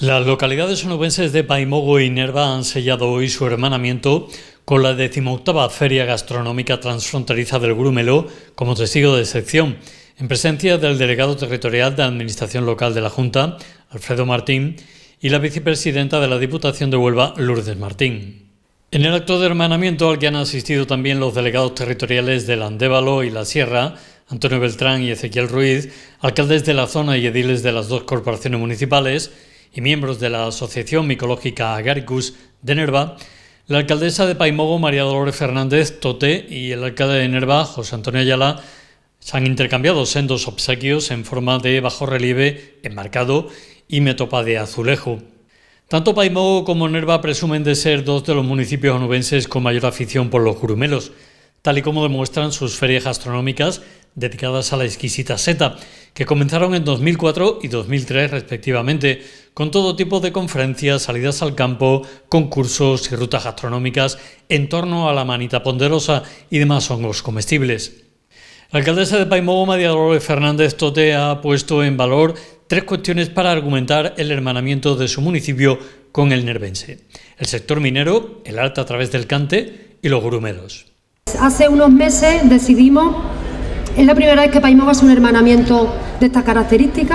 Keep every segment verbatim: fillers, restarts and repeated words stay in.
Las localidades onubenses de Paimogo y Nerva han sellado hoy su hermanamiento con la decimoctava Feria Gastronómica Transfronteriza del Grumelo como testigo de excepción, en presencia del delegado territorial de Administración Local de la Junta, Alfredo Martín, y la vicepresidenta de la Diputación de Huelva, Lourdes Martín. En el acto de hermanamiento, al que han asistido también los delegados territoriales del Andévalo y la Sierra, Antonio Beltrán y Ezequiel Ruiz, alcaldes de la zona y ediles de las dos corporaciones municipales, y miembros de la Asociación Micológica Agaricus de Nerva, la alcaldesa de Paimogo, María Dolores Fernández Tote, y el alcalde de Nerva, José Antonio Ayala, se han intercambiado sendos obsequios en forma de bajo relieve enmarcado y metopa de azulejo. Tanto Paimogo como Nerva presumen de ser dos de los municipios onubenses con mayor afición por los grumelos, tal y como demuestran sus ferias gastronómicas dedicadas a la exquisita seta, que comenzaron en dos mil cuatro y dos mil tres respectivamente, con todo tipo de conferencias, salidas al campo, concursos y rutas gastronómicas en torno a la manita ponderosa y demás hongos comestibles. La alcaldesa de Paimogo, María Dolores Fernández Tote, ha puesto en valor tres cuestiones para argumentar el hermanamiento de su municipio con el nervense: el sector minero, el arte a través del cante y los grumelos. Hace unos meses decidimos, es la primera vez que Paimogo hace un hermanamiento de estas características,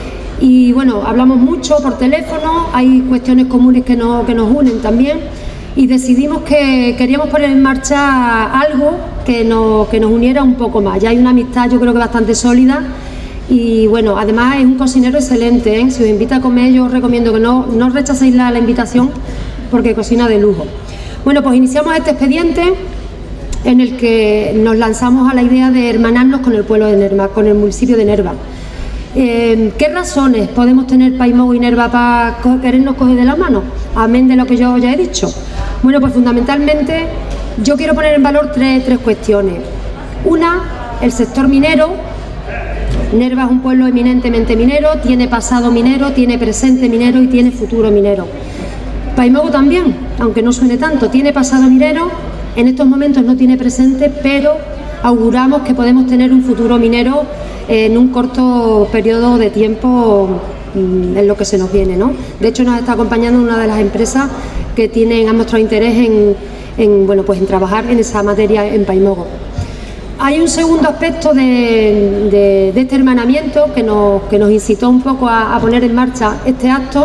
y bueno, hablamos mucho por teléfono, hay cuestiones comunes que nos, que nos unen también, y decidimos que queríamos poner en marcha algo que nos, que nos uniera un poco más. Ya hay una amistad, yo creo que bastante sólida, y bueno, además es un cocinero excelente, ¿eh? Si os invita a comer, yo os recomiendo que no, no rechacéis la, la invitación, porque cocina de lujo. Bueno, pues iniciamos este expediente en el que nos lanzamos a la idea de hermanarnos con el pueblo de Nerva, con el municipio de Nerva. Eh, ¿Qué razones podemos tener Paimogo y Nerva para co querernos coger de la mano? Amén de lo que yo ya he dicho. Bueno, pues fundamentalmente yo quiero poner en valor tres, tres cuestiones. Una, el sector minero. Nerva es un pueblo eminentemente minero, tiene pasado minero, tiene presente minero y tiene futuro minero. Paimogo también, aunque no suene tanto, tiene pasado minero, en estos momentos no tiene presente, pero auguramos que podemos tener un futuro minero en un corto periodo de tiempo en lo que se nos viene, ¿no? De hecho, nos está acompañando una de las empresas que tienen, han mostrado interés en, en, bueno, pues en trabajar en esa materia en Paimogo. Hay un segundo aspecto de, de, de este hermanamiento que nos, que nos incitó un poco a, a poner en marcha este acto,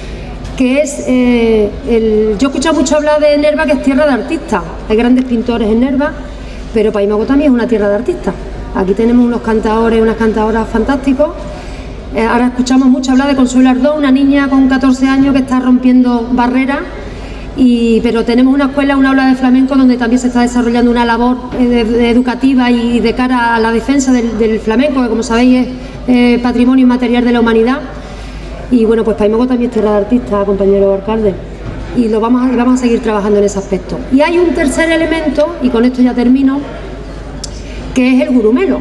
que es, eh, el, yo he escuchado mucho hablar de Nerva, que es tierra de artistas. Hay grandes pintores en Nerva, pero Paimogo también es una tierra de artistas. Aquí tenemos unos cantadores, unas cantadoras fantásticos. Eh, ahora escuchamos mucho hablar de Consuelo Ardón, una niña con catorce años que está rompiendo barreras, y, pero tenemos una escuela, una aula de flamenco donde también se está desarrollando una labor eh, de, de educativa y de cara a la defensa del, del flamenco, que como sabéis es eh, patrimonio inmaterial de la humanidad. Y bueno, pues Paimogo también es tierra de artistas, compañero alcalde, y lo vamos a, vamos a seguir trabajando en ese aspecto. Y hay un tercer elemento, y con esto ya termino, que es el gurumelo.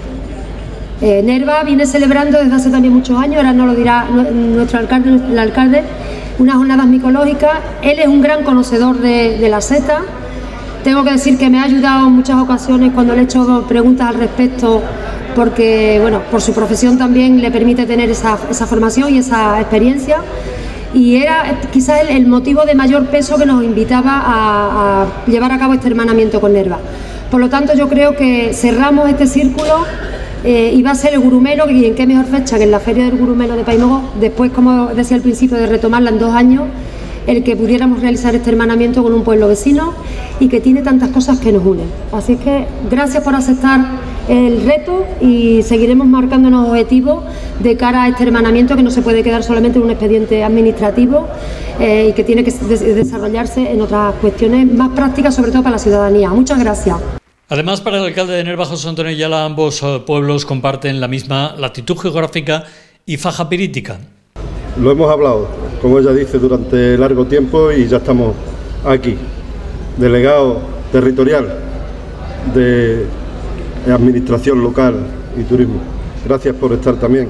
Eh, Nerva viene celebrando desde hace también muchos años, ahora nos lo dirá nuestro alcalde, el alcalde, unas jornadas micológicas. Él es un gran conocedor de, de la seta. Tengo que decir que me ha ayudado en muchas ocasiones cuando le he hecho preguntas al respecto, porque bueno, por su profesión también le permite tener esa, esa formación y esa experiencia, y era quizás el, el motivo de mayor peso que nos invitaba a, a llevar a cabo este hermanamiento con Nerva. Por lo tanto, yo creo que cerramos este círculo eh, y va a ser el gurumelo, y en qué mejor fecha que en la Feria del Gurumelo de Paimogo, después, como decía al principio, de retomarla en dos años, el que pudiéramos realizar este hermanamiento con un pueblo vecino y que tiene tantas cosas que nos unen. Así es que gracias por aceptar el reto, y seguiremos marcándonos objetivos de cara a este hermanamiento, que no se puede quedar solamente en un expediente administrativo eh, y que tiene que des desarrollarse en otras cuestiones más prácticas, sobre todo para la ciudadanía. Muchas gracias. Además, para el alcalde de Nerva, José Antonio Ayala, ambos uh, pueblos comparten la misma latitud geográfica y faja pirítica. Lo hemos hablado, como ella dice, durante largo tiempo, y ya estamos aquí. Delegado territorial de Administración Local y Turismo. Gracias por estar también.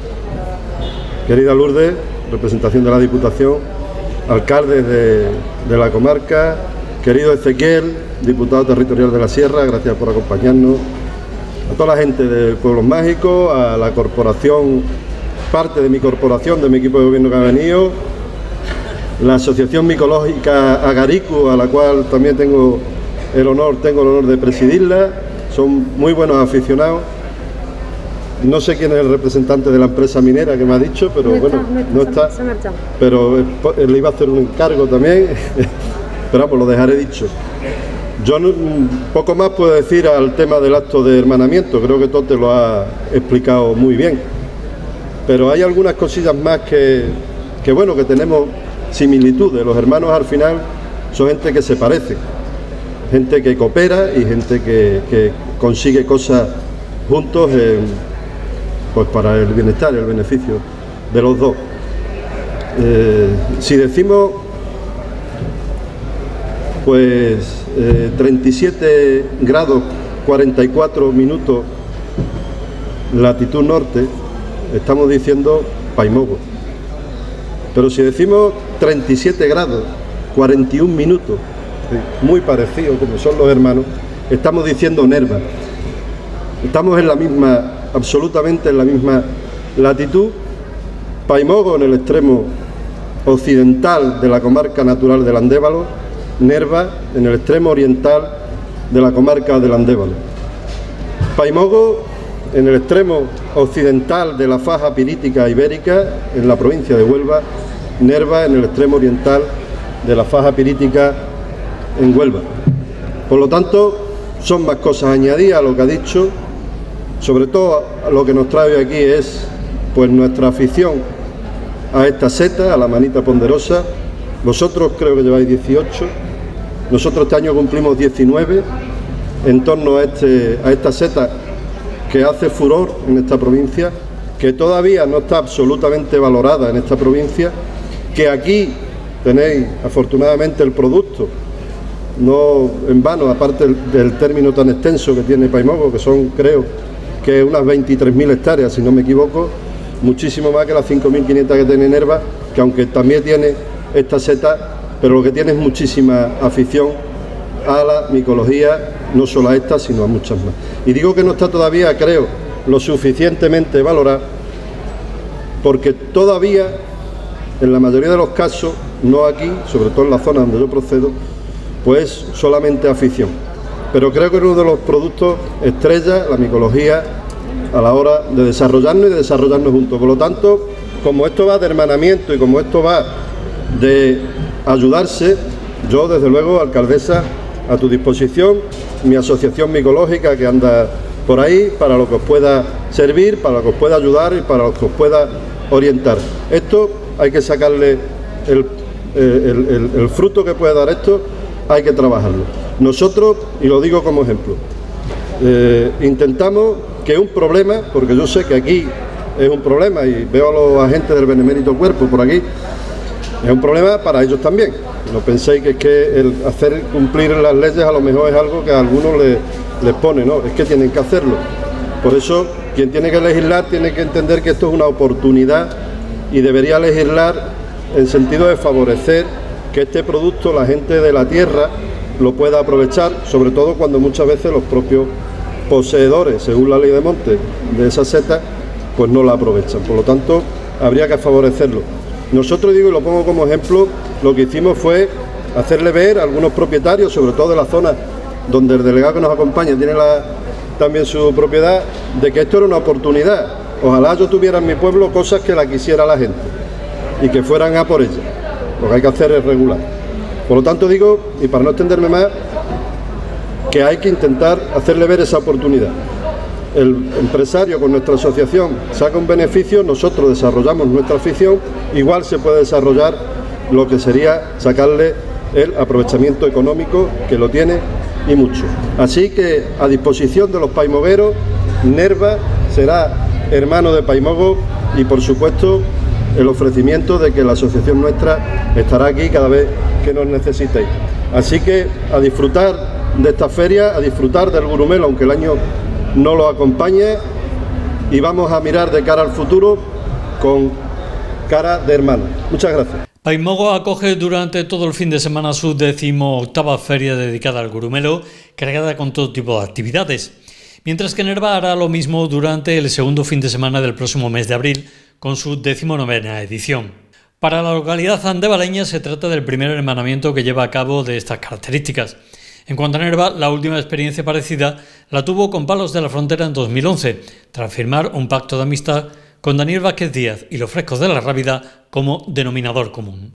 Querida Lourdes, representación de la Diputación, alcalde de, de la comarca, querido Ezequiel, diputado territorial de la Sierra, gracias por acompañarnos. A toda la gente de Pueblos Mágicos, a la corporación parte de mi corporación, de mi equipo de gobierno que ha venido, la Asociación Micológica Agaricu, a la cual también tengo el honor, tengo el honor de presidirla. Son muy buenos aficionados. No sé quién es el representante de la empresa minera que me ha dicho, pero no bueno, está, no está, no está. Pero le iba a hacer un encargo también, pero vamos, lo dejaré dicho. Yo no, poco más puedo decir al tema del acto de hermanamiento, creo que Tote lo ha explicado muy bien. Pero hay algunas cosillas más que, que bueno, que tenemos similitudes. Los hermanos al final son gente que se parece, gente que coopera y gente que, que consigue cosas juntos en, pues para el bienestar y el beneficio de los dos. Eh, si decimos pues eh, treinta y siete grados cuarenta y cuatro minutos latitud norte, estamos diciendo Paimogo. Pero si decimos treinta y siete grados cuarenta y un minutos, muy parecido como son los hermanos, estamos diciendo Nerva. Estamos en la misma, absolutamente en la misma latitud. Paimogo en el extremo occidental de la comarca natural del Andévalo, Nerva en el extremo oriental de la comarca del Andévalo. Paimogo en el extremo occidental de la faja pirítica ibérica en la provincia de Huelva, Nerva en el extremo oriental de la faja pirítica en Huelva. Por lo tanto, son más cosas añadidas a lo que ha dicho. Sobre todo lo que nos trae aquí es pues nuestra afición a esta seta, a la manita ponderosa. Vosotros creo que lleváis dieciocho, nosotros este año cumplimos diecinueve en torno a, este, a esta seta que hace furor en esta provincia, que todavía no está absolutamente valorada en esta provincia, que aquí tenéis afortunadamente el producto, no en vano, aparte del, del término tan extenso que tiene Paimogo, que son creo que unas veintitrés mil hectáreas, si no me equivoco, muchísimo más que las cinco mil quinientas que tiene Nerva, que aunque también tiene esta seta, pero lo que tiene es muchísima afición a la micología, no solo a esta, sino a muchas más. Y digo que no está todavía, creo, lo suficientemente valorada, porque todavía, en la mayoría de los casos, no aquí, sobre todo en la zona donde yo procedo, pues solamente afición. Pero creo que es uno de los productos estrella, la micología, a la hora de desarrollarnos y de desarrollarnos juntos. Por lo tanto, como esto va de hermanamiento y como esto va de ayudarse, yo desde luego, alcaldesa, a tu disposición, mi asociación micológica que anda por ahí para lo que os pueda servir, para lo que os pueda ayudar y para lo que os pueda orientar. Esto hay que sacarle el, el, el, el fruto que puede dar esto, hay que trabajarlo. Nosotros, y lo digo como ejemplo, eh, intentamos que un problema, porque yo sé que aquí es un problema y veo a los agentes del benemérito cuerpo por aquí, es un problema para ellos también. No penséis que es que el hacer cumplir las leyes a lo mejor es algo que a algunos les, les pone, no, es que tienen que hacerlo. Por eso, quien tiene que legislar tiene que entender que esto es una oportunidad y debería legislar en sentido de favorecer que este producto la gente de la tierra lo pueda aprovechar, sobre todo cuando muchas veces los propios poseedores, según la ley de monte, de esa seta, pues no la aprovechan. Por lo tanto, habría que favorecerlo. Nosotros, digo, y lo pongo como ejemplo, lo que hicimos fue hacerle ver a algunos propietarios, sobre todo de la zona donde el delegado que nos acompaña tiene la, también su propiedad, de que esto era una oportunidad. Ojalá yo tuviera en mi pueblo cosas que la quisiera la gente y que fueran a por ella. Lo que hay que hacer es regular. Por lo tanto, digo, y para no extenderme más, que hay que intentar hacerle ver esa oportunidad. El empresario con nuestra asociación saca un beneficio, nosotros desarrollamos nuestra afición, igual se puede desarrollar lo que sería sacarle el aprovechamiento económico, que lo tiene y mucho. Así que a disposición de los paimogueros, Nerva será hermano de Paimogo y por supuesto el ofrecimiento de que la asociación nuestra estará aquí cada vez que nos necesitéis. Así que a disfrutar de esta feria, a disfrutar del Gurumelo, aunque el año no lo acompañe, y vamos a mirar de cara al futuro con cara de hermano. Muchas gracias. Paimogo acoge durante todo el fin de semana su decimoctava feria dedicada al Gurumelo, cargada con todo tipo de actividades. Mientras que Nerva hará lo mismo durante el segundo fin de semana del próximo mes de abril, con su decimonovena edición. Para la localidad andevaleña se trata del primer hermanamiento que lleva a cabo de estas características. En cuanto a Nerva, la última experiencia parecida la tuvo con Palos de la Frontera en dos mil once, tras firmar un pacto de amistad con Daniel Vázquez Díaz y los Frescos de la Rábida como denominador común.